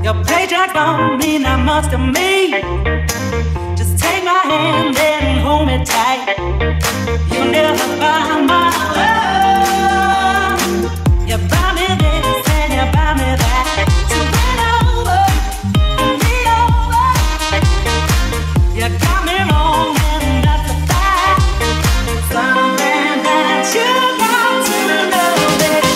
Your paycheck don't mean that much to me. Just take my hand and hold me tight. You'll never find my love. You buy me this and you buy me that. So bend over and lean over. You got me wrong and that's a fact. Something that you got to know, baby.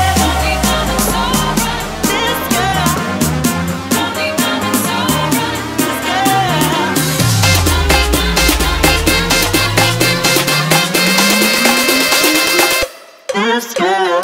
This girl.